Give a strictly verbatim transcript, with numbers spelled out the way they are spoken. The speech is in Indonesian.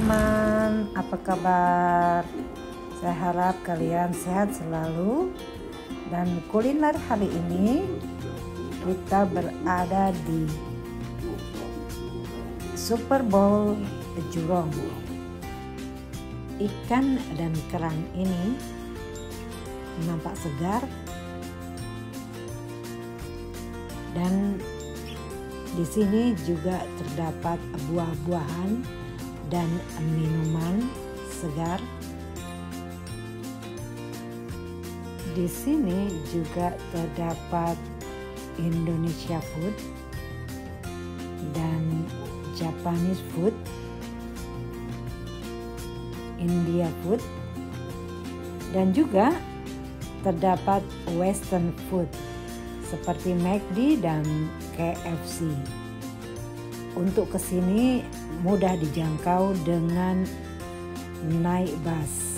teman-teman, apa kabar? Saya harap kalian sehat selalu. Dan kuliner hari ini kita berada di Super Bowl Jurong. Ikan dan kerang ini nampak segar dan di sini juga terdapat buah-buahan dan minuman segar. Di sini juga terdapat Indonesia food dan Japanese food, India food, dan juga terdapat Western food seperti McD dan K F C. Untuk kesini mudah dijangkau dengan naik bus.